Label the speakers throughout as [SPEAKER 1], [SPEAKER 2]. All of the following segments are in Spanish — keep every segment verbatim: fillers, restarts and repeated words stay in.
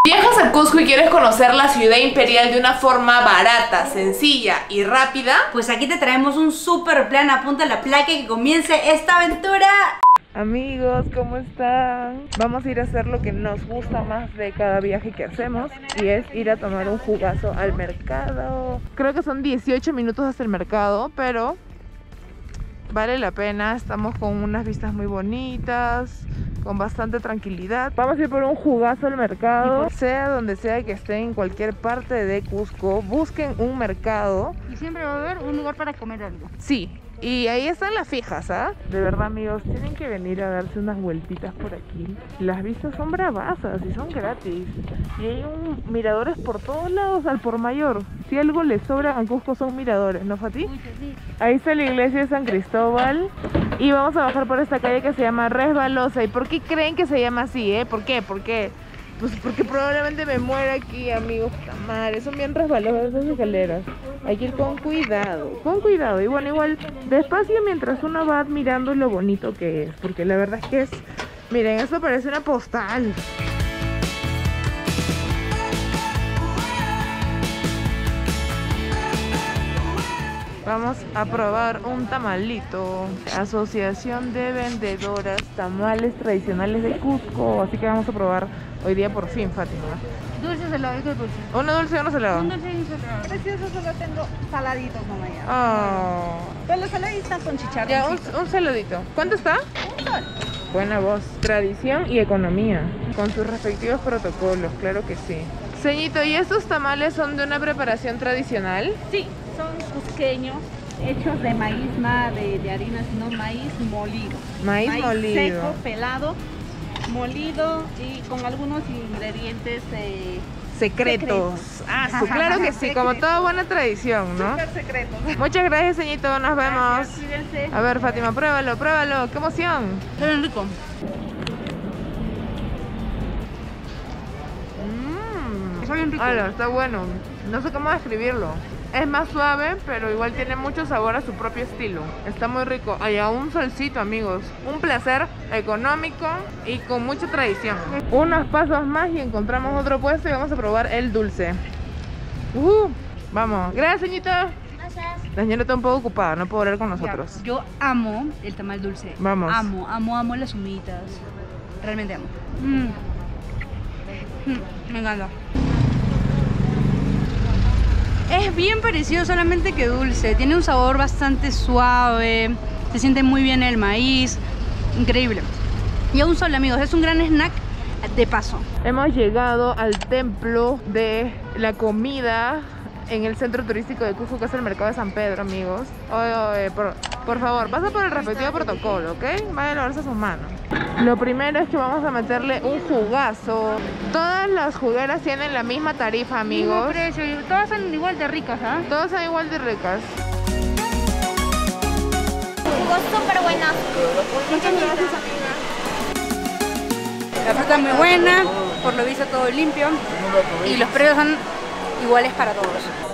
[SPEAKER 1] ¿Viajas a Cusco y quieres conocer la ciudad imperial de una forma barata, sencilla y rápida?
[SPEAKER 2] Pues aquí te traemos un super plan, apunta la placa y que comience esta aventura.
[SPEAKER 1] Amigos, ¿cómo están? Vamos a ir a hacer lo que nos gusta más de cada viaje que hacemos, y es ir a tomar un jugazo al mercado. Creo que son dieciocho minutos hasta el mercado, pero vale la pena. Estamos con unas vistas muy bonitas, con bastante tranquilidad. Vamos a ir por un jugazo al mercado, sea donde sea que estén, en cualquier parte de Cusco. Busquen un mercado
[SPEAKER 2] Y siempre va a haber un lugar para comer algo.
[SPEAKER 1] Sí, y ahí están las fijas, ¿ah? De verdad, amigos, tienen que venir a darse unas vueltitas por aquí. Las vistas son bravasas y son gratis. Y hay un, miradores por todos lados al por mayor. Si algo les sobra a Cusco son miradores, ¿no, Fati? Ahí está la iglesia de San Cristóbal. Y vamos a bajar por esta calle que se llama Resbalosa. ¿Y por qué creen que se llama así, eh? ¿Por qué? ¿Por qué? Pues porque probablemente me muera aquí, amigos. Puta madre, son bien resbalosas esas escaleras. Hay que ir con cuidado, con cuidado. Y bueno, igual despacio mientras uno va admirando lo bonito que es. Porque la verdad es que es... Miren, esto parece una postal. Vamos a probar un tamalito. Asociación de Vendedoras Tamales Tradicionales de Cusco. Así que vamos a probar hoy día por fin, Fátima.
[SPEAKER 2] Dulce, salado, ¿qué dulce?
[SPEAKER 1] ¿Uno dulce y uno salado?
[SPEAKER 2] Un dulce y un salado.
[SPEAKER 3] Precioso, solo tengo saladitos, mamá. Ya.
[SPEAKER 1] Oh.
[SPEAKER 3] Pero los saladitos con chicharrón.
[SPEAKER 1] Ya, un, un saladito. ¿Cuánto está?
[SPEAKER 3] Un sol.
[SPEAKER 1] Buena voz. Tradición y economía, con sus respectivos protocolos, claro que sí. Señito, ¿y estos tamales son de una preparación tradicional?
[SPEAKER 3] Sí, son cusqueños, hechos de maíz, nada de, de harina, sino maíz molido.
[SPEAKER 1] Maíz, maíz molido.
[SPEAKER 3] Seco, pelado, molido y con algunos ingredientes eh,
[SPEAKER 1] secretos.
[SPEAKER 3] secretos.
[SPEAKER 1] Ah, su, claro que sí, como toda buena tradición, ¿no?
[SPEAKER 3] Súper secretos.
[SPEAKER 1] Muchas gracias, señito, nos vemos.
[SPEAKER 3] Gracias, cuídense.
[SPEAKER 1] A ver, Fátima, pruébalo, pruébalo, qué emoción.
[SPEAKER 2] Está bien rico.
[SPEAKER 1] Mmm.
[SPEAKER 2] Está bien rico.
[SPEAKER 1] Hola, está bueno. No sé cómo describirlo. Es más suave, pero igual tiene mucho sabor a su propio estilo. Está muy rico. Hay un solcito, amigos. Un placer económico y con mucha tradición. Unos pasos más y encontramos otro puesto y vamos a probar el dulce. Uh, vamos. Gracias, señorita.
[SPEAKER 2] Gracias.
[SPEAKER 1] La señora está un poco ocupada, no puedo hablar con nosotros.
[SPEAKER 2] Ya, yo amo el tamal dulce.
[SPEAKER 1] Vamos.
[SPEAKER 2] Amo, amo, amo las humitas. Realmente amo. Mm. Mm, me encanta. Es bien parecido, solamente que dulce. Tiene un sabor bastante suave. Se siente muy bien el maíz. Increíble. Y aún solo, amigos, es un gran snack de paso.
[SPEAKER 1] Hemos llegado al templo de la comida en el centro turístico de Cusco, que es el mercado de San Pedro, amigos. Oye, oye, por, por favor, pasa por el respectivo protocolo, ¿ok? Vaya a lavarse sus manos. Lo primero es que vamos a meterle un jugazo. Todas las jugueras tienen la misma tarifa, amigos.
[SPEAKER 2] Mismo precio, todas son igual de ricas, ¿ah? ¿eh?
[SPEAKER 1] Todas son igual de ricas.
[SPEAKER 4] Jugos súper buenos.
[SPEAKER 1] Muchas gracias, amiga.
[SPEAKER 2] La fruta es muy buena, por lo visto todo limpio. Y los precios son iguales para todos.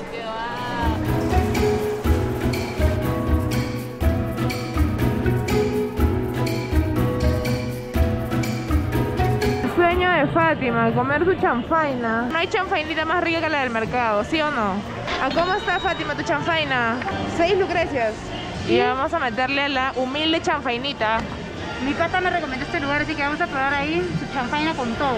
[SPEAKER 1] Sueño de Fátima, comer su chanfaina. No hay chanfainita más rica que la del mercado, ¿sí o no? ¿A cómo está, Fátima, tu chanfaina? Seis lucrecias. Y vamos a meterle la humilde chanfainita.
[SPEAKER 2] Mi pata me recomendó este lugar, así que vamos a probar ahí su chanfaina con todo.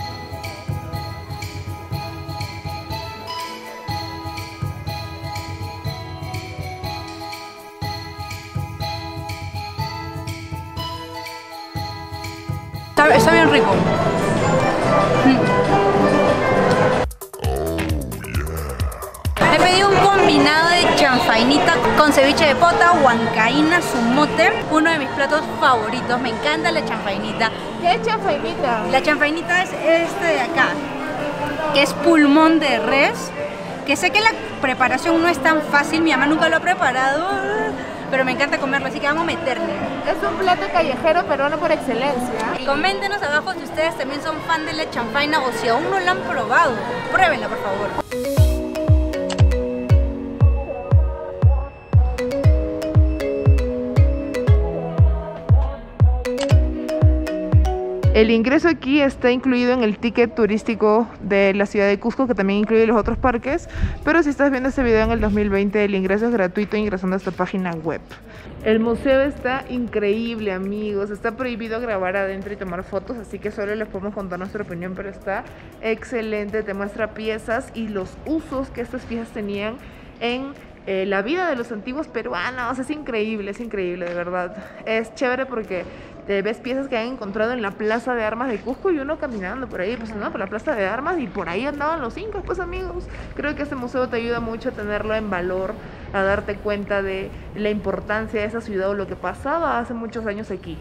[SPEAKER 2] Está, está bien rico. He pedido un combinado de chanfainita con ceviche de pota, huancaína, sumote, uno de mis platos favoritos. Me encanta la chanfainita.
[SPEAKER 1] ¿Qué es chanfainita?
[SPEAKER 2] La chanfainita es este de acá, que es pulmón de res, que sé que la preparación no es tan fácil, mi mamá nunca lo ha preparado, pero me encanta comerlo, así que vamos a meterle.
[SPEAKER 1] Es un plato callejero peruano por excelencia.
[SPEAKER 2] Coméntenos abajo si ustedes también son fan de la chanfaina o si aún no la han probado. Pruébenla, por favor.
[SPEAKER 1] El ingreso aquí está incluido en el ticket turístico de la ciudad de Cusco, que también incluye los otros parques, pero si estás viendo este video en el dos mil veinte, el ingreso es gratuito ingresando a esta página web. El museo está increíble, amigos. Está prohibido grabar adentro y tomar fotos, así que solo les podemos contar nuestra opinión, pero está excelente. Te muestra piezas y los usos que estas piezas tenían en eh, la vida de los antiguos peruanos. Es increíble, es increíble, de verdad. Es chévere porque te ves piezas que han encontrado en la plaza de armas de Cusco y uno caminando por ahí, pues no, por la plaza de armas, y por ahí andaban los incas, pues amigos. Creo que este museo te ayuda mucho a tenerlo en valor, a darte cuenta de la importancia de esa ciudad o lo que pasaba hace muchos años aquí.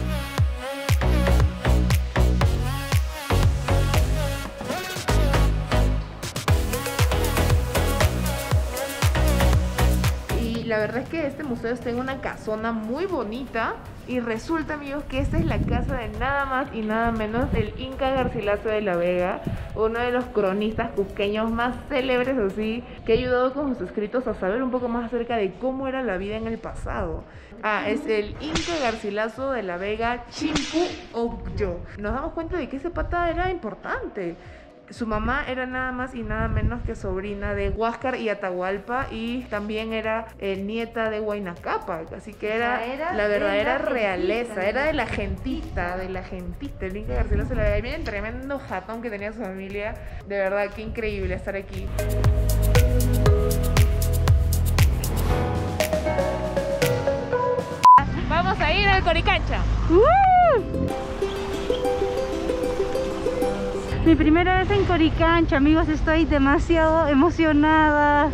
[SPEAKER 1] La verdad es que este museo está en una casona muy bonita y resulta, amigos, que esta es la casa de nada más y nada menos del Inca Garcilaso de la Vega, uno de los cronistas cusqueños más célebres, así, que ha ayudado con sus escritos a saber un poco más acerca de cómo era la vida en el pasado. Ah, es el Inca Garcilaso de la Vega Chimpu Ocllo. Nos damos cuenta de que ese pata era importante. Su mamá era nada más y nada menos que sobrina de Huáscar y Atahualpa, y también era eh, nieta de Huayna Cápac, así que era, era la verdadera la realeza, gentita, era de la gentita, de la gentita, el Inca Garcilaso de la Vega. Miren, tremendo jatón que tenía su familia, de verdad, qué increíble estar aquí. Vamos a ir al Coricancha. ¡Uh!
[SPEAKER 2] Mi primera vez en Coricancha, amigos, estoy demasiado emocionada.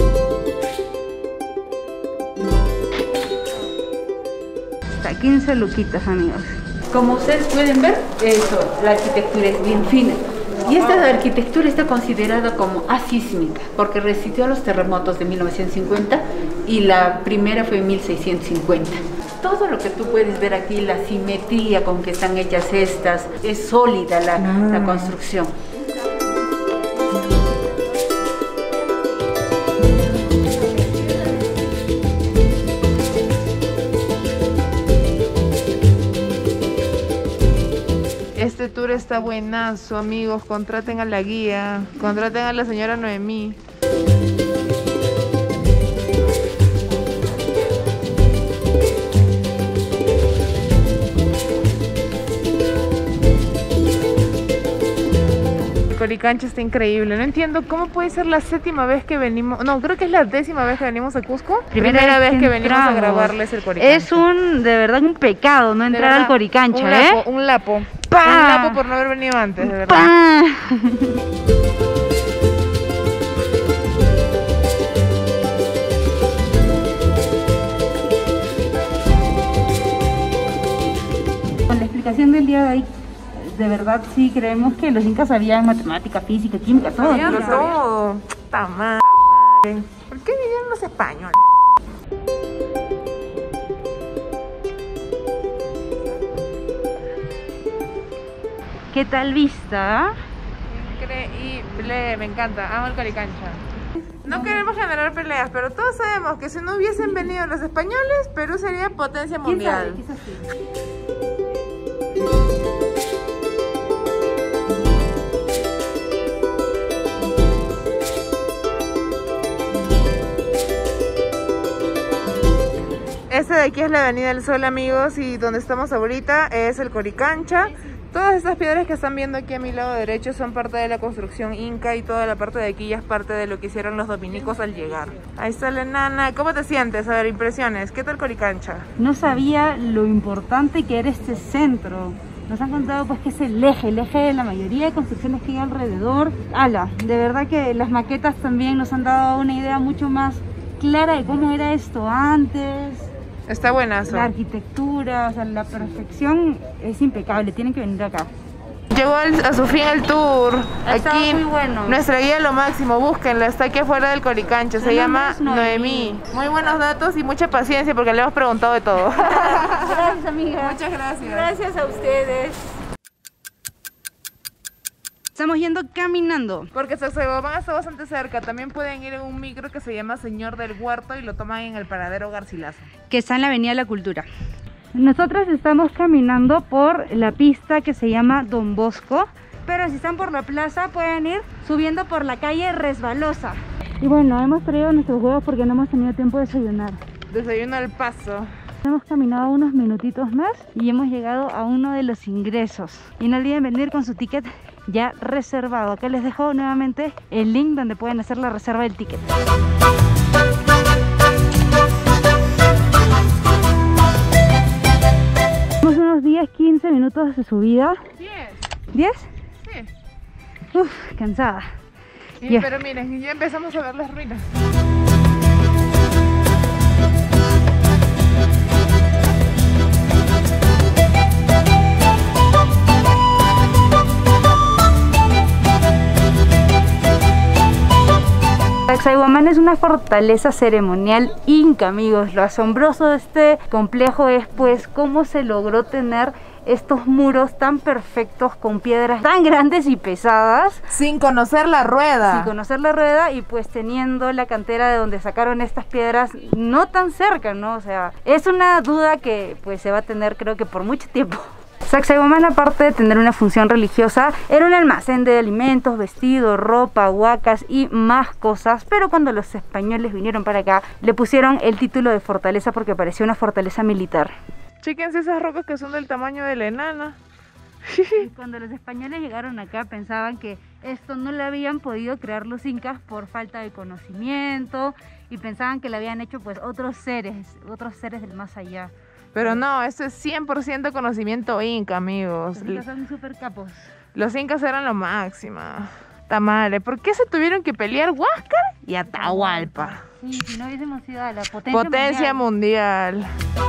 [SPEAKER 2] Hasta quince luquitas, amigos.
[SPEAKER 5] Como ustedes pueden ver, eso, la arquitectura es bien fina. Y esta arquitectura está considerada como asísmica, porque resistió a los terremotos de mil novecientos cincuenta y la primera fue en mil seiscientos cincuenta. Todo lo que tú puedes ver aquí, la simetría con que están hechas estas, es sólida la, ah. la construcción.
[SPEAKER 1] Este tour está buenazo, amigos. Contraten a la guía, contraten a la señora Noemí. Coricancha está increíble. No entiendo cómo puede ser la séptima vez que venimos. No, creo que es la décima vez que venimos a Cusco. Primera, Primera vez que, que venimos a grabarles el Coricancha.
[SPEAKER 2] Es un, de verdad, un pecado no entrar verdad, al Coricancha,
[SPEAKER 1] un
[SPEAKER 2] ¿eh?
[SPEAKER 1] Lapo, un lapo. ¡Pah! Un lapo por no haber venido antes, de verdad.
[SPEAKER 2] ¡Pah! Con la explicación del día de hoy, de verdad sí creemos que los incas sabían matemática, física, química, todo.
[SPEAKER 1] Sabían todo. todo. ¡Ta madre! ¿Por qué vinieron los españoles?
[SPEAKER 2] ¿Qué tal vista?
[SPEAKER 1] Increíble, me encanta, amo el Coricancha. No queremos generar peleas, pero todos sabemos que si no hubiesen venido los españoles, Perú sería potencia mundial.
[SPEAKER 2] ¿Quién sabe? Quizás sí.
[SPEAKER 1] Esta de aquí es la Avenida del Sol, amigos, y donde estamos ahorita es el Coricancha. Todas estas piedras que están viendo aquí a mi lado derecho son parte de la construcción inca, y toda la parte de aquí ya es parte de lo que hicieron los dominicos al llegar. Ahí está la enana. ¿Cómo te sientes? A ver, impresiones. ¿Qué tal Coricancha?
[SPEAKER 2] No sabía lo importante que era este centro. Nos han contado pues que es el eje, el eje de la mayoría de construcciones que hay alrededor. Ala, de verdad que las maquetas también nos han dado una idea mucho más clara de cómo era esto antes.
[SPEAKER 1] Está buenazo.
[SPEAKER 2] La arquitectura, o sea, la perfección es impecable, tienen que venir acá.
[SPEAKER 1] Llegó el, a su fin el tour.
[SPEAKER 2] Está
[SPEAKER 1] aquí
[SPEAKER 2] muy bueno.
[SPEAKER 1] Nuestra guía lo máximo, búsquenla, está aquí afuera del Coricancha, se llama Noemí. Muy buenos datos y mucha paciencia porque le hemos preguntado de todo.
[SPEAKER 2] Gracias, amiga.
[SPEAKER 1] Muchas gracias.
[SPEAKER 5] Gracias a ustedes.
[SPEAKER 2] Estamos yendo caminando.
[SPEAKER 1] Porque Sacsayhuamán está bastante cerca. También pueden ir en un micro que se llama Señor del Huerto y lo toman en el paradero Garcilaso,
[SPEAKER 2] que está en la Avenida de la Cultura. Nosotros estamos caminando por la pista que se llama Don Bosco, pero si están por la plaza pueden ir subiendo por la calle Resbalosa. Y bueno, hemos traído nuestros huevos porque no hemos tenido tiempo de desayunar.
[SPEAKER 1] Desayuno al paso.
[SPEAKER 2] Hemos caminado unos minutitos más y hemos llegado a uno de los ingresos. Y no olviden venir con su ticket ya reservado. Acá les dejo nuevamente el link donde pueden hacer la reserva del ticket. Tenemos unos diez, quince minutos de subida.
[SPEAKER 1] diez.
[SPEAKER 2] ¿diez?
[SPEAKER 1] Sí.
[SPEAKER 2] Uf, cansada.
[SPEAKER 1] Y,
[SPEAKER 2] Ya.
[SPEAKER 1] Pero miren, ya empezamos a ver las ruinas.
[SPEAKER 2] Sacsayhuamán es una fortaleza ceremonial inca, amigos. Lo asombroso de este complejo es pues cómo se logró tener estos muros tan perfectos con piedras tan grandes y pesadas
[SPEAKER 1] Sin conocer la rueda.
[SPEAKER 2] sin conocer la rueda y pues teniendo la cantera de donde sacaron estas piedras no tan cerca, ¿no? O sea, es una duda que pues se va a tener creo que por mucho tiempo. Sacsayhuamán, aparte de tener una función religiosa, era un almacén de alimentos, vestidos, ropa, huacas y más cosas, pero cuando los españoles vinieron para acá le pusieron el título de fortaleza porque parecía una fortaleza militar.
[SPEAKER 1] Chéquense esas rocas que son del tamaño de la enana.
[SPEAKER 2] Y cuando los españoles llegaron acá pensaban que esto no lo habían podido crear los incas por falta de conocimiento y pensaban que lo habían hecho pues otros seres, otros seres del más allá.
[SPEAKER 1] Pero no, esto es cien por ciento conocimiento inca, amigos.
[SPEAKER 2] Los incas son súper capos.
[SPEAKER 1] Los incas eran lo máximo. Tamales, ¿por qué se tuvieron que pelear Huáscar y Atahualpa?
[SPEAKER 2] Sí, si no hubiésemos ido a la potencia,
[SPEAKER 1] Potencia mundial.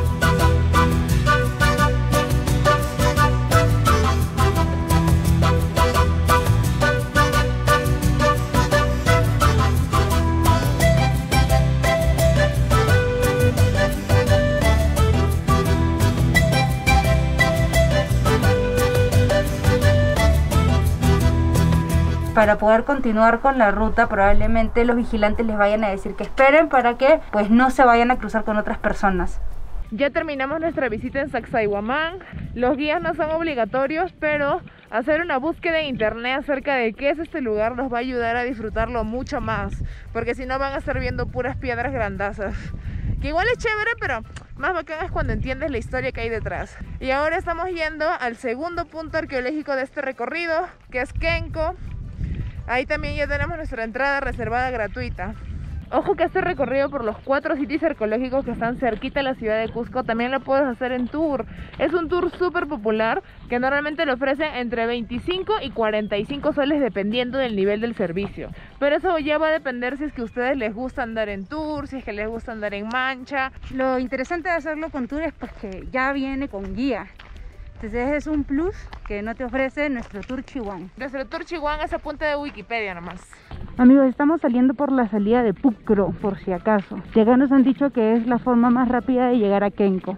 [SPEAKER 2] Para poder continuar con la ruta probablemente los vigilantes les vayan a decir que esperen para que pues no se vayan a cruzar con otras personas.
[SPEAKER 1] Ya terminamos nuestra visita en Sacsayhuamán. Los guías no son obligatorios, pero hacer una búsqueda en internet acerca de qué es este lugar nos va a ayudar a disfrutarlo mucho más, porque si no van a estar viendo puras piedras grandazas. Que igual es chévere, pero más bacán es cuando entiendes la historia que hay detrás. Y ahora estamos yendo al segundo punto arqueológico de este recorrido, que es Kenko. Ahí también ya tenemos nuestra entrada reservada gratuita. Ojo que este recorrido por los cuatro sitios arqueológicos que están cerquita de la ciudad de Cusco también lo puedes hacer en tour. Es un tour súper popular que normalmente lo ofrecen entre veinticinco y cuarenta y cinco soles dependiendo del nivel del servicio. Pero eso ya va a depender si es que a ustedes les gusta andar en tour, si es que les gusta andar en mancha.
[SPEAKER 2] Lo interesante de hacerlo con tour es pues que ya viene con guía. Entonces es un plus que no te ofrece nuestro Tour Chihuahua.
[SPEAKER 1] Nuestro Tour Chihuahua es a punta de Wikipedia nomás.
[SPEAKER 2] Amigos, estamos saliendo por la salida de Pucro, por si acaso. Y acá nos han dicho que es la forma más rápida de llegar a Kenko.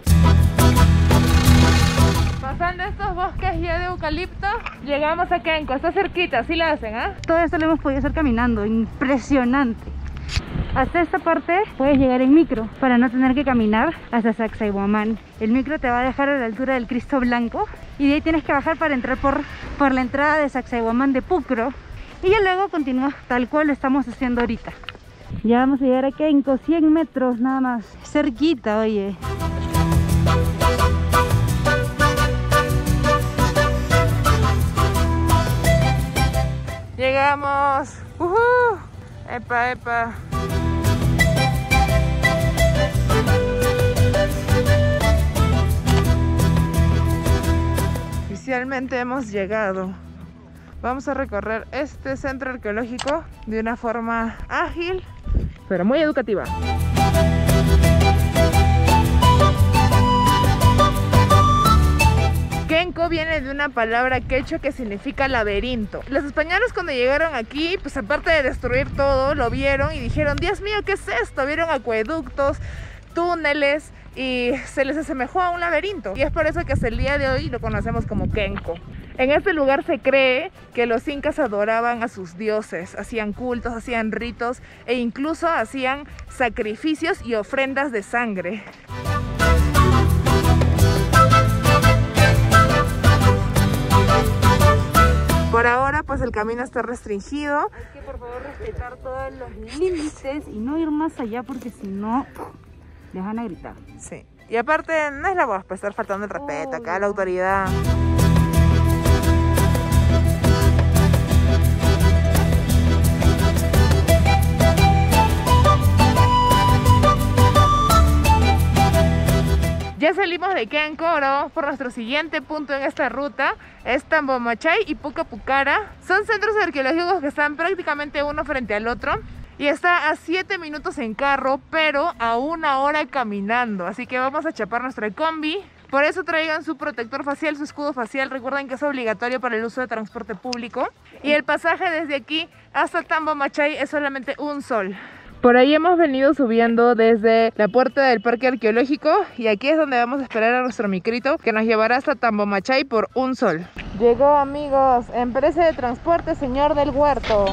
[SPEAKER 1] Pasando estos bosques ya de eucalipto, llegamos a Kenko. Está cerquita, así la hacen, ¿ah? ¿eh?
[SPEAKER 2] Todo esto lo hemos podido hacer caminando, impresionante. Hasta esta parte puedes llegar en micro para no tener que caminar hasta Sacsayhuamán. El micro te va a dejar a la altura del Cristo Blanco y de ahí tienes que bajar para entrar por, por la entrada de Sacsayhuamán de Pucro y ya luego continúas tal cual lo estamos haciendo ahorita. Ya vamos a llegar a Kenko, cien metros nada más, cerquita, oye.
[SPEAKER 1] Llegamos. Uh-huh. Epa, epa. Oficialmente hemos llegado. Vamos a recorrer este centro arqueológico de una forma ágil, pero muy educativa. Kenko viene de una palabra quechua que significa laberinto. Los españoles cuando llegaron aquí, pues aparte de destruir todo, lo vieron y dijeron, Dios mío, ¿qué es esto? Vieron acueductos, túneles y se les asemejó a un laberinto. Y es por eso que hasta el día de hoy lo conocemos como Kenko. En este lugar se cree que los incas adoraban a sus dioses, hacían cultos, hacían ritos e incluso hacían sacrificios y ofrendas de sangre. Por ahora pues el camino está restringido.
[SPEAKER 2] Hay que por favor respetar todos los límites y no ir más allá porque si no les van a gritar.
[SPEAKER 1] Sí. Y aparte no es la voz para estar faltando el respeto acá a la autoridad. Ya salimos de Quencoro por nuestro siguiente punto en esta ruta, es Tambomachay y Pucapucara. Son centros arqueológicos que están prácticamente uno frente al otro y está a siete minutos en carro, pero a una hora caminando. Así que vamos a chapar nuestra combi. Por eso traigan su protector facial, su escudo facial. Recuerden que es obligatorio para el uso de transporte público. Y el pasaje desde aquí hasta Tambomachay es solamente un sol. Por ahí hemos venido subiendo desde la puerta del parque arqueológico y aquí es donde vamos a esperar a nuestro micrito que nos llevará hasta Tambomachay por un sol. Llegó, amigos, empresa de transporte Señor del Huerto.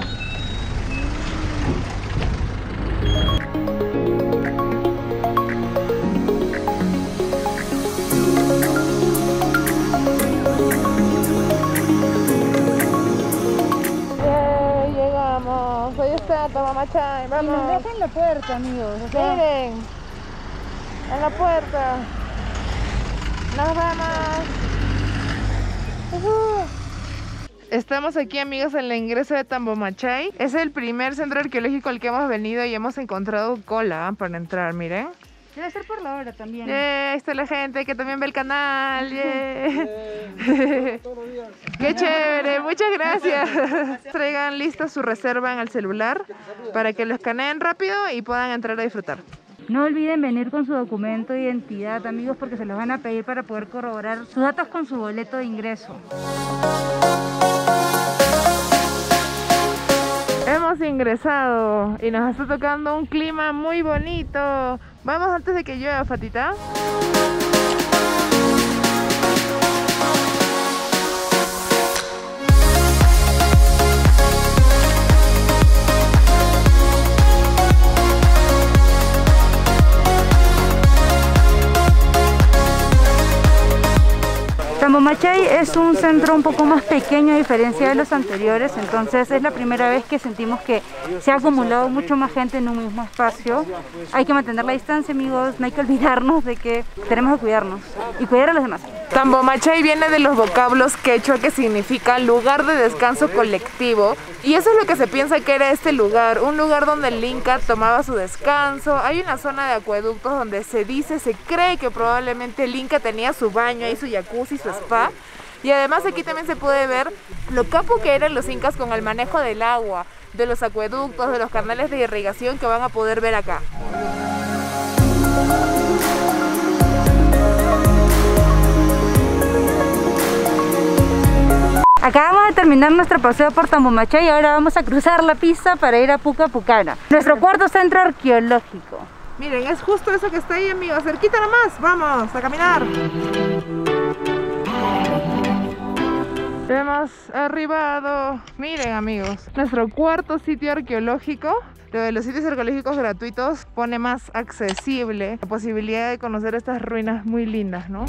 [SPEAKER 1] Ahí está Tambomachay, vamos.
[SPEAKER 2] Y nos dejan la puerta, amigos. O sea...
[SPEAKER 1] Miren, en la puerta. Nos vamos. Uh-huh. Estamos aquí, amigos, en la ingreso de Tambomachay. Es el primer centro arqueológico al que hemos venido y hemos encontrado cola para entrar, miren.
[SPEAKER 2] Debe ser por la hora también.
[SPEAKER 1] Yeah, ahí está la gente que también ve el canal. Yeah. Yeah. Qué chévere, muchas gracias. Traigan lista su reserva en el celular para que lo escaneen rápido y puedan entrar a disfrutar.
[SPEAKER 2] No olviden venir con su documento de identidad, amigos, porque se los van a pedir para poder corroborar sus datos con su boleto de ingreso.
[SPEAKER 1] Hemos ingresado y nos está tocando un clima muy bonito. Vamos antes de que llueva, Fatita.
[SPEAKER 2] Tambomachay es un centro un poco más pequeño a diferencia de los anteriores, entonces es la primera vez que sentimos que se ha acumulado mucho más gente en un mismo espacio. Hay que mantener la distancia, amigos, no hay que olvidarnos de que tenemos que cuidarnos y cuidar a los demás.
[SPEAKER 1] Tambomachay viene de los vocablos quechua que significa lugar de descanso colectivo y eso es lo que se piensa que era este lugar, un lugar donde el Inca tomaba su descanso. Hay una zona de acueductos donde se dice, se cree que probablemente el Inca tenía su baño ahí, su jacuzzi, su spa. Y además aquí también se puede ver lo capo que eran los incas con el manejo del agua, de los acueductos, de los canales de irrigación que van a poder ver acá.
[SPEAKER 2] Acabamos de terminar nuestro paseo por Tambomachay y ahora vamos a cruzar la pista para ir a Pucapucara, nuestro cuarto centro arqueológico.
[SPEAKER 1] Miren, es justo eso que está ahí, amigos, cerquita nomás, vamos a caminar. Hemos arribado, miren, amigos, nuestro cuarto sitio arqueológico. Lo de los sitios arqueológicos gratuitos pone más accesible la posibilidad de conocer estas ruinas muy lindas, ¿no?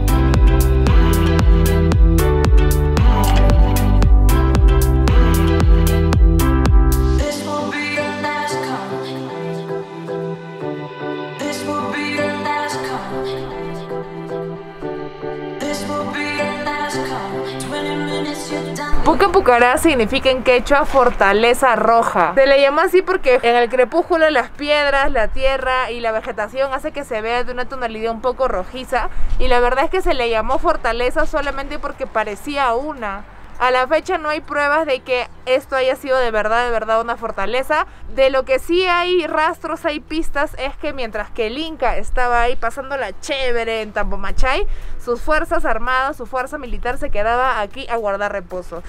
[SPEAKER 1] Pucapucara significa en quechua fortaleza roja. Se le llama así porque en el crepúsculo las piedras, la tierra y la vegetación hace que se vea de una tonalidad un poco rojiza. Y la verdad es que se le llamó fortaleza solamente porque parecía una. A la fecha no hay pruebas de que esto haya sido de verdad, de verdad una fortaleza. De lo que sí hay rastros, hay pistas, es que mientras que el Inca estaba ahí pasando la chévere en Tambomachay, sus fuerzas armadas, su fuerza militar se quedaba aquí a guardar reposo.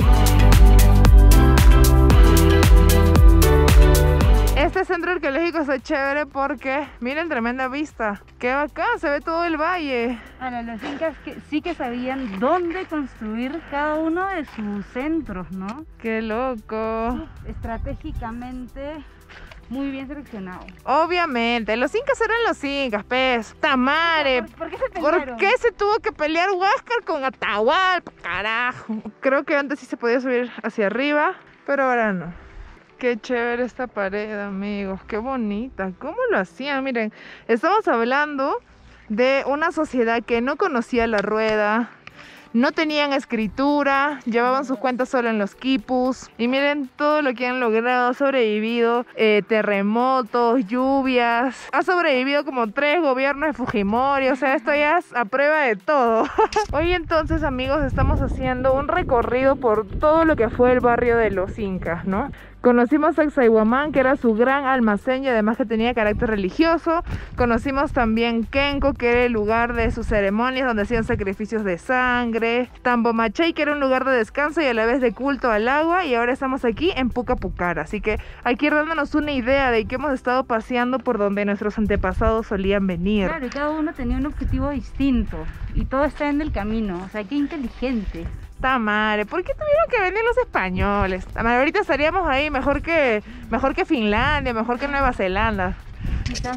[SPEAKER 1] Este centro arqueológico está chévere porque miren, tremenda vista. Qué bacán, se ve todo el valle.
[SPEAKER 2] Ahora, los incas que, sí que sabían dónde construir cada uno de sus centros, ¿no?
[SPEAKER 1] Qué loco.
[SPEAKER 2] Estratégicamente muy bien seleccionado.
[SPEAKER 1] Obviamente, los incas eran los incas, pez. Tamare.
[SPEAKER 2] ¿Por, por qué se
[SPEAKER 1] ¿Por
[SPEAKER 2] pelearon?
[SPEAKER 1] qué se tuvo que pelear Huáscar con Atahualpa? Carajo. Creo que antes sí se podía subir hacia arriba, pero ahora no. Qué chévere esta pared, amigos. Qué bonita. ¿Cómo lo hacían? Miren, estamos hablando de una sociedad que no conocía la rueda, no tenían escritura, llevaban sus cuentas solo en los quipus. Y miren todo lo que han logrado, sobrevivido, eh, terremotos, lluvias. Ha sobrevivido como tres gobiernos de Fujimori, o sea, esto ya es a prueba de todo. Hoy entonces, amigos, estamos haciendo un recorrido por todo lo que fue el barrio de los incas, ¿no? Conocimos a Sacsayhuamán, que era su gran almacén y además que tenía carácter religioso. Conocimos también Kenco, que era el lugar de sus ceremonias donde hacían sacrificios de sangre. Tambomachay, que era un lugar de descanso y a la vez de culto al agua. Y ahora estamos aquí en Pucapucara. Así que aquí dándonos una idea de que hemos estado paseando por donde nuestros antepasados solían venir.
[SPEAKER 2] Claro, y cada uno tenía un objetivo distinto y todo está en el camino. O sea, qué inteligente.
[SPEAKER 1] Tamare, ¿por qué tuvieron que venir los españoles? Tamare, ahorita estaríamos ahí mejor que, mejor que Finlandia, mejor que Nueva Zelanda.
[SPEAKER 2] Quizás.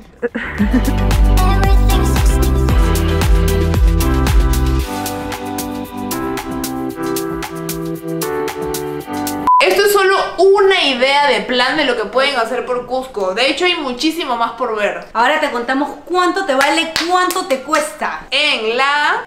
[SPEAKER 1] Esto es solo una idea de plan de lo que pueden hacer por Cusco. De hecho, hay muchísimo más por ver.
[SPEAKER 2] Ahora te contamos cuánto te vale, cuánto te cuesta.
[SPEAKER 1] En la...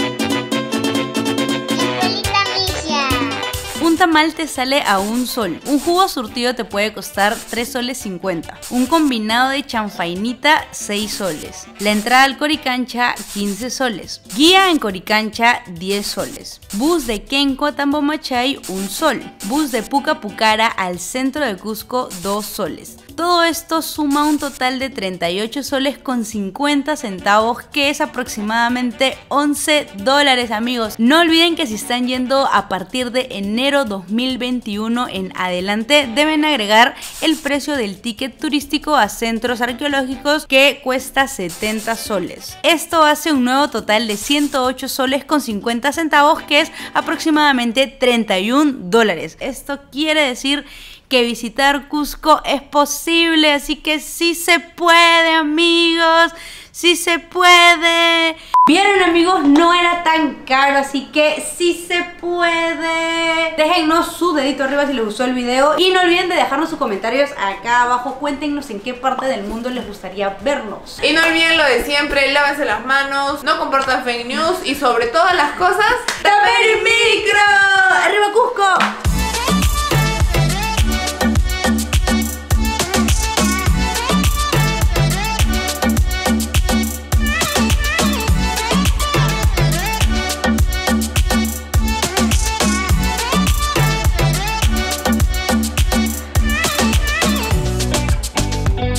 [SPEAKER 2] Un tamal te sale a un sol, un jugo surtido te puede costar tres soles cincuenta, un combinado de chanfainita seis soles, la entrada al Coricancha quince soles, guía en Coricancha diez soles, bus de Kenco a Tambomachay un sol, bus de Pucapucara al centro de Cusco dos soles. Todo esto suma un total de treinta y ocho soles con cincuenta centavos, que es aproximadamente once dólares, amigos. No olviden que si están yendo a partir de enero dos mil veintiuno en adelante, deben agregar el precio del ticket turístico a centros arqueológicos, que cuesta setenta soles. Esto hace un nuevo total de ciento ocho soles con cincuenta centavos, que es aproximadamente treinta y un dólares. Esto quiere decir que visitar Cusco es posible, así que sí se puede, amigos, sí se puede. Vieron, amigos, no era tan caro, así que sí se puede. Déjennos su dedito arriba si les gustó el video y no olviden de dejarnos sus comentarios acá abajo. Cuéntenos en qué parte del mundo les gustaría vernos.
[SPEAKER 1] Y no olviden lo de siempre, lávense las manos, no compartan fake news y sobre todas las cosas, ¡tapen el micro!
[SPEAKER 2] ¡Arriba Cusco!